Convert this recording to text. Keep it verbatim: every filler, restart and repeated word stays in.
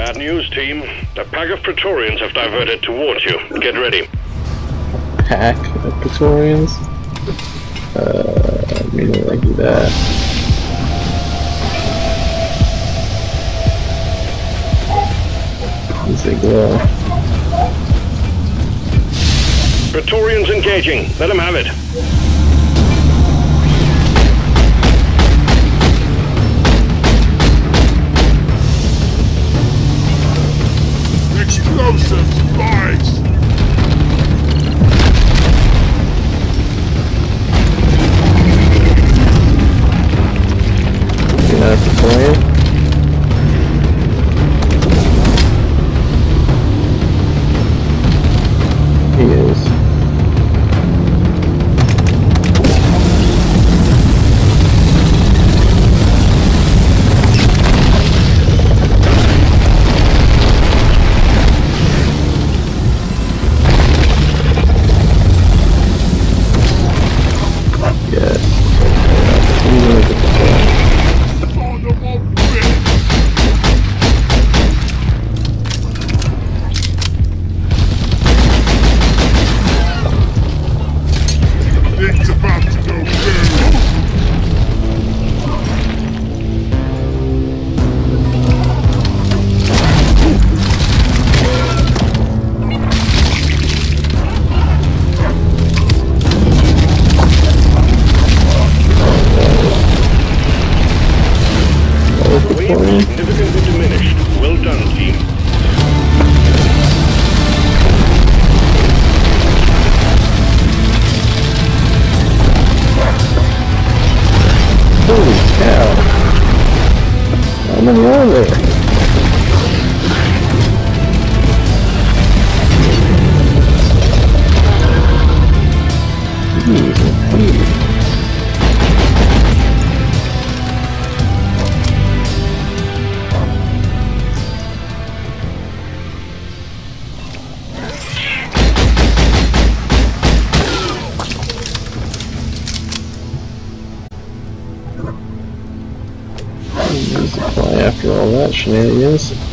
Bad news, team. A pack of Praetorians have diverted towards you. Get ready. Pack of Praetorians? Uh, meaning like that. Ziglar. Praetorians engaging. Let them have it. Explosives, boys! Yeah, Praetorian. He is. Significantly diminished. Well done, team. Holy cow! How many are there? Jeez, after all that shenanigans.